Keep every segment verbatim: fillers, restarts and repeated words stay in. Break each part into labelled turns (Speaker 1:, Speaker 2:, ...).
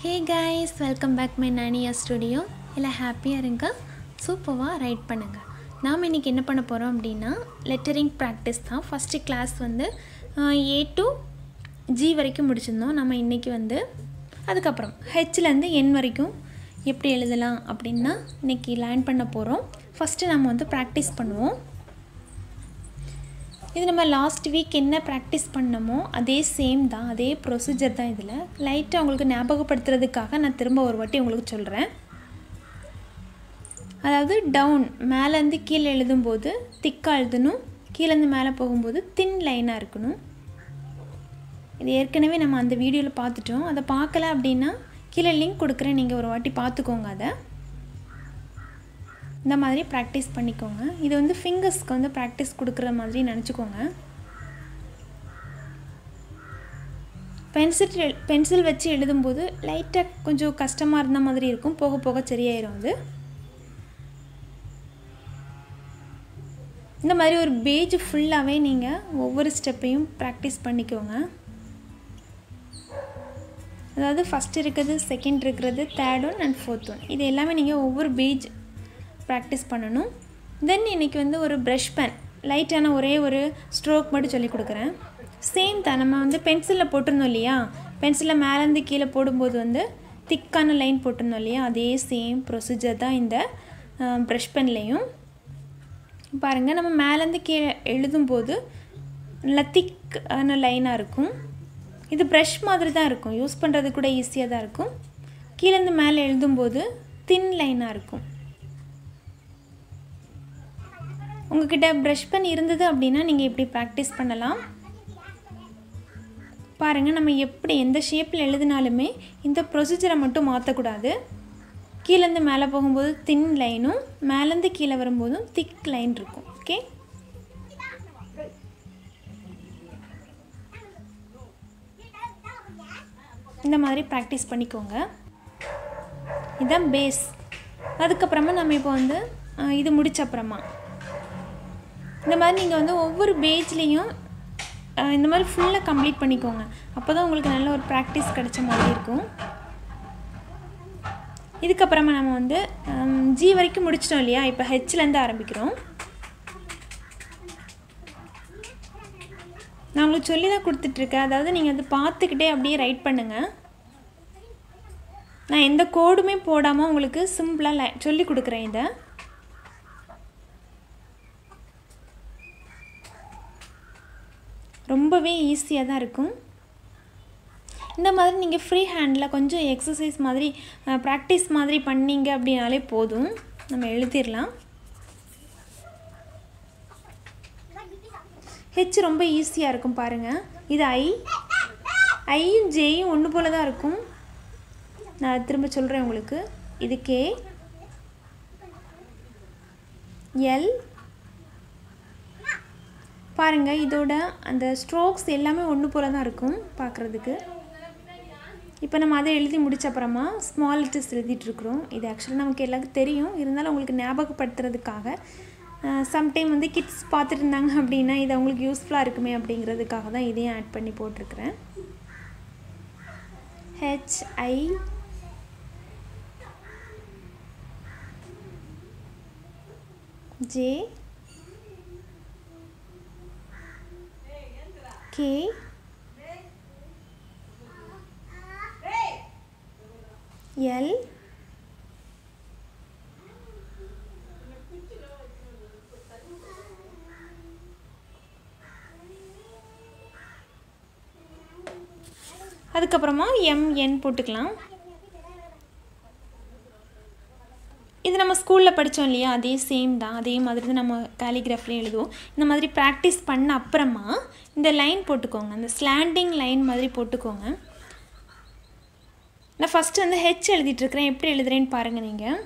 Speaker 1: Hey guys, welcome back my Naniya studio. எல்லா ஹாப்பியா இருங்க. சூப்பரா ரைட் பண்ணுங்க. நாம இன்னைக்கு என்ன பண்ண போறோம் அப்படினா லெட்டரிங் பிராக்டீஸ் தான். ஃபர்ஸ்ட் கிளாஸ் வந்து A to G வரைக்கும் முடிச்சிருந்தோம். நாம இன்னைக்கு வந்து அதுக்கு அப்புறம் H ல இருந்து N வரைக்கும் எப்படி எழுதலாம் அப்படினா இன்னைக்கு லேர்ன் பண்ண போறோம். ஃபர்ஸ்ட் நாம வந்து பிராக்டீஸ் பண்ணுவோம். இது நம்ம லாஸ்ட் வீக் என்ன பிராக்டீஸ் பண்ணமோ அதே சேம் தான், அதே ப்ரொசீஜர் தான். இதில் லைட்டாக உங்களுக்கு ஞாபகப்படுத்துறதுக்காக நான் திரும்ப ஒரு வாட்டி உங்களுக்கு சொல்கிறேன். அதாவது டவுன் மேலேருந்து கீழே எழுதும்போது திக்காக எழுதணும், கீழேருந்து மேலே போகும்போது தின் லைனாக இருக்கணும். இது ஏற்கனவே நம்ம அந்த வீடியோவில் பார்த்துட்டோம். அதை பார்க்கல அப்படின்னா கீழே லிங்க் கொடுக்குறேன், நீங்கள் ஒரு வாட்டி பார்த்துக்கோங்க. அதை இந்த மாதிரி ப்ராக்டிஸ் பண்ணிக்கோங்க. இது வந்து ஃபிங்கர்ஸ்க்கு வந்து ப்ராக்டிஸ் கொடுக்குற மாதிரி நினச்சிக்கோங்க. பென்சில் பென்சில் வச்சு எழுதும்போது லைட்டாக கொஞ்சம் கஷ்டமாக இருந்த மாதிரி இருக்கும், போக போக சரியாயிரும். அது இந்த மாதிரி ஒரு பேஜ் ஃபுல்லாகவே நீங்கள் ஒவ்வொரு ஸ்டெப்பையும் ப்ராக்டிஸ் பண்ணிக்கோங்க. அதாவது ஃபஸ்ட் இருக்கிறது, செகண்ட் இருக்கிறது, third one and fourth one, இது எல்லாமே நீங்கள் ஒவ்வொரு பேஜ் ப்ராக்டிஸ் பண்ணணும். தென் இன்றைக்கி வந்து ஒரு ப்ரஷ் பென் லைட்டான ஒரே ஒரு ஸ்ட்ரோக் மட்டும் சொல்லி கொடுக்குறேன். சேம் தான், நம்ம வந்து பென்சிலில் போட்டிருந்தோம் இல்லையா, பென்சிலில் மேலேருந்து கீழே போடும்போது வந்து திக்கான லைன் போட்டிருந்தோம் இல்லையா, அதே சேம் ப்ரொசீஜர் தான் இந்த ப்ரஷ் பென்லேயும். பாருங்கள், நம்ம மேலேருந்து கீழே எழுதும்போது நல்லா திக்கான லைனாக இருக்கும். இது ப்ரஷ் மாதிரி தான் இருக்கும், யூஸ் பண்ணுறது கூட ஈஸியாக தான் இருக்கும். கீழேருந்து மேலே எழுதும்போது தின் லைனாக இருக்கும். உங்கள்கிட்ட ப்ரஷ் பென் இருந்தது அப்படின்னா நீங்கள் இப்படி ப்ராக்டிஸ் பண்ணலாம். பாருங்கள், நம்ம எப்படி எந்த ஷேப்பில் எழுதினாலுமே இந்த ப்ரொசீஜரை மட்டும் மாற்றக்கூடாது. கீழேருந்து மேலே போகும்போது தின் லைனும், மேலேருந்து கீழே வரும்போதும் திக் லைன் இருக்கும். ஓகே, இந்த மாதிரி ப்ராக்டிஸ் பண்ணிக்கோங்க. இதுதான் பேஸ். அதுக்கப்புறமா நம்ம இப்போ வந்து இது முடிச்ச அப்புறமா இந்த மாதிரி நீங்கள் வந்து ஒவ்வொரு பேஜ்லேயும் இந்த மாதிரி ஃபுல்லாக கம்ப்ளீட் பண்ணிக்கோங்க. அப்போ தான் உங்களுக்கு நல்ல ஒரு ப்ராக்டிஸ் கிடைச்ச மாதிரி இருக்கும். இதுக்கப்புறமா நம்ம வந்து ஜி வரைக்கும் முடிச்சிட்டோம் இல்லையா, இப்போ ஹெச்லேருந்து ஆரம்பிக்கிறோம். நான் உங்களுக்கு சொல்லி தான் கொடுத்துட்ருக்கேன், அதாவது நீங்கள் அதை பார்த்துக்கிட்டே அப்படியே ரைட் பண்ணுங்கள். நான் எந்த கோடுமே போடாமல் உங்களுக்கு சிம்பிளாக லை சொல்லி கொடுக்குறேன். இதை ரொம்பவே ஈஸியாக தான் இருக்கும். இந்த மாதிரி நீங்கள் ஃப்ரீ ஹேண்டில் கொஞ்சம் எக்ஸசைஸ் மாதிரி ப்ராக்டிஸ் மாதிரி பண்ணிங்க அப்படின்னாலே போதும், நம்ம எழுதிடலாம். ஹெச் ரொம்ப ஈஸியாக இருக்கும். பாருங்கள், இது ஐ, ஐயும் ஜேயும் ஒன்று போல தான் இருக்கும். நான் திரும்ப சொல்கிறேன் உங்களுக்கு. இது கே, எல். பாருங்கள், இதோட அந்த ஸ்ட்ரோக்ஸ் எல்லாமே ஒன்று போல தான் இருக்கும் பார்க்குறதுக்கு. இப்போ நம்ம அதை எழுதி முடிச்ச அப்புறமா ஸ்மால் லெட்டர்ஸ் எழுதிட்டுருக்குறோம். இது ஆக்சுவலாக நமக்கு எல்லாருக்கும் தெரியும், இருந்தாலும் உங்களுக்கு ஞாபகப்படுத்துறதுக்காக சம்டைம் வந்து கிட்ஸ் பார்த்துட்டு இருந்தாங்க அப்படின்னா இது அவங்களுக்கு யூஸ்ஃபுல்லாக இருக்குமே அப்படிங்கிறதுக்காக தான் இதையும் ஆட் பண்ணி போட்டிருக்கிறேன். H I J K, L, அதுக்கப்புறமா எம் என் போட்டுக்கலாம். இது நம்ம ஸ்கூலில் படித்தோம் இல்லையா, அதே சேம் தான், அதே மாதிரி தான் நம்ம காலிகிராஃபிலையும் எழுதுவோம். இந்த மாதிரி ப்ராக்டிஸ் பண்ண அப்புறமா இந்த லைன் போட்டுக்கோங்க, இந்த ஸ்லாண்டிங் லைன் மாதிரி போட்டுக்கோங்க. நான் ஃபஸ்ட்டு வந்து ஹெச் எழுதிட்டுருக்கிறேன், எப்படி எழுதுறேன்னு பாருங்கள் நீங்கள்.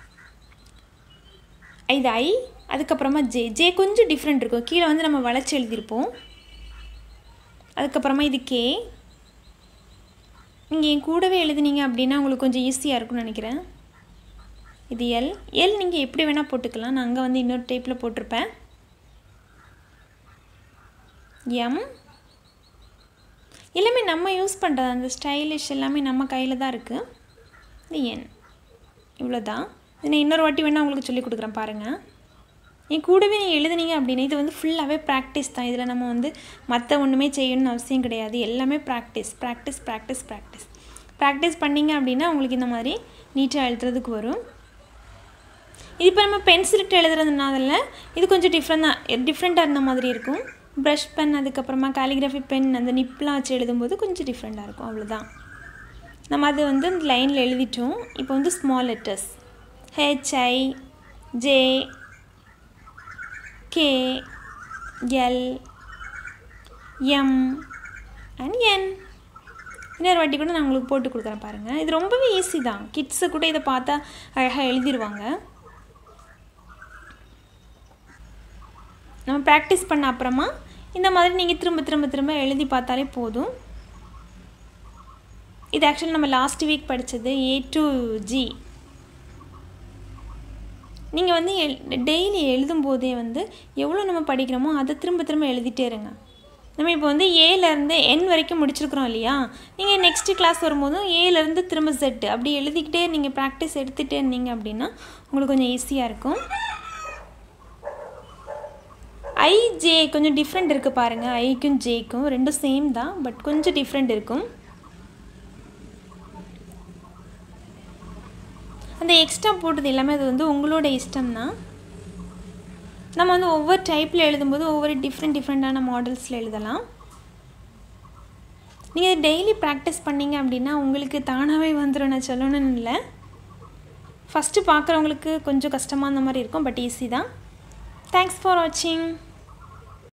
Speaker 1: இது ஐ, அதுக்கப்புறமா ஜே. ஜே கொஞ்சம் டிஃப்ரெண்ட் இருக்கும், கீழே வந்து நம்ம வளைச்சி எழுதியிருப்போம். அதுக்கப்புறமா இது கே. நீங்கள் என் கூடவே எழுதுனீங்க அப்படின்னா உங்களுக்கு கொஞ்சம் ஈஸியாக இருக்கும்னு நினைக்கிறேன். இது எல். எல் நீங்கள் எப்படி வேணால் போட்டுக்கலாம், நான் அங்கே வந்து இன்னொரு டைப்பில் போட்டிருப்பேன். எம். எல்லாமே நம்ம யூஸ் பண்ணுறது, அந்த ஸ்டைலிஷ் எல்லாமே நம்ம கையில் தான் இருக்குது. இது என் இவ்வளோ தான். இது நான் இன்னொரு வாட்டி வேணால் உங்களுக்கு சொல்லி கொடுக்குறேன் பாருங்கள். என் கூடவே நீங்கள் எழுதுனீங்க அப்படின்னா இது வந்து ஃபுல்லாகவே ப்ராக்டிஸ் தான். இதில் நம்ம வந்து மற்ற ஒன்றுமே செய்யணும்னு அவசியம் கிடையாது. எல்லாமே practice practice practice practice practice பண்ணிங்க அப்படின்னா உங்களுக்கு இந்த மாதிரி நீட்டாக எழுதுறதுக்கு வரும். இது இப்போ நம்ம பென்சிலிட்டு எழுதுறதுனால இது கொஞ்சம் டிஃப்ரெண்ட் தான், டிஃப்ரெண்ட்டாக இருந்த மாதிரி இருக்கும். ப்ரஷ் பென், அதுக்கப்புறமா காலிகிராஃபி பென், அந்த நிப்லாம் வச்சு எழுதும்போது கொஞ்சம் டிஃப்ரெண்ட்டாக இருக்கும். அவ்வளோதான். நம்ம அது வந்து அந்த லைனில் எழுதிட்டோம். இப்போ வந்து small letters H I J K L M and N. இன்னொரு வாட்டி கூட நான் உங்களுக்கு போட்டு கொடுக்குறேன் பாருங்கள். இது ரொம்பவே ஈஸி தான். கிட்ஸு கூட இதை பார்த்தா அழகாக எழுதிடுவாங்க. நம்ம ப்ராக்டிஸ் பண்ண அப்புறமா இந்த மாதிரி நீங்கள் திரும்ப திரும்ப திரும்ப எழுதி பார்த்தாலே போதும். இது ஆக்சுவலி நம்ம லாஸ்ட் வீக் படித்தது ஏ டு ஜி. நீங்கள் வந்து எல் டெய்லி எழுதும்போதே வந்து எவ்வளோ நம்ம படிக்கிறோமோ அதை திரும்ப திரும்ப எழுதிட்டே இருங்க. நம்ம இப்போ வந்து ஏலேருந்து என் வரைக்கும் முடிச்சிருக்கிறோம் இல்லையா? நீங்கள் நெக்ஸ்ட்டு கிளாஸ் வரும்போதும் ஏலேருந்து திரும்ப செட்டு அப்படி எழுதிக்கிட்டே நீங்கள் ப்ராக்டிஸ் எடுத்துகிட்டே இருந்தீங்க அப்படின்னா உங்களுக்கு கொஞ்சம் ஈஸியாக இருக்கும். ஐ ஜே கொஞ்சம் டிஃப்ரெண்ட் இருக்குது பாருங்கள். ஐக்கும் ஜேக்கும் ரெண்டும் சேம் தான், பட் கொஞ்சம் டிஃப்ரெண்ட் இருக்கும். அந்த எக்ஸ்ட்ரா போட்டது எல்லாமே அது வந்து உங்களோட இஷ்டம் தான். நம்ம வந்து ஒவ்வொரு டைப்பில் எழுதும்போது ஒவ்வொரு டிஃப்ரெண்ட் டிஃப்ரெண்ட்டான மாடல்ஸில் எழுதலாம். நீங்கள் டெய்லி ப்ராக்டிஸ் பண்ணிங்க அப்படின்னா உங்களுக்கு தானாகவே வந்துடும். நான் சொல்லணும்னு இல்லை. ஃபஸ்ட்டு பார்க்குறவங்களுக்கு கொஞ்சம் கஷ்டமாக அந்த மாதிரி இருக்கும், பட் ஈஸி தான். தேங்க்ஸ் ஃபார் வாட்சிங்.